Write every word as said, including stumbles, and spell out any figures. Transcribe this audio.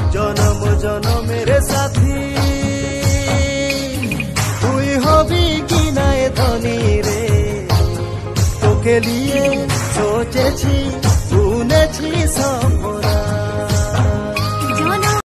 जन्म जन्म मेरे साथी তুই হবি কি না ধনী রে তোকে लिए सोचेছি